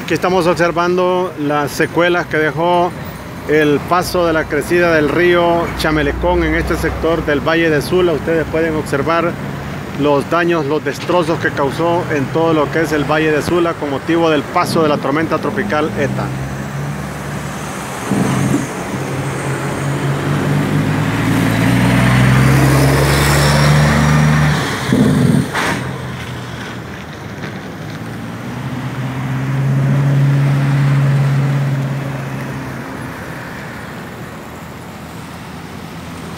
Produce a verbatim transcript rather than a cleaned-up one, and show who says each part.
Speaker 1: Aquí estamos observando las secuelas que dejó el paso de la crecida del río Chamelecón en este sector del Valle de Sula. Ustedes pueden observar los daños, los destrozos que causó en todo lo que es el Valle de Sula con motivo del paso de la tormenta tropical ETA.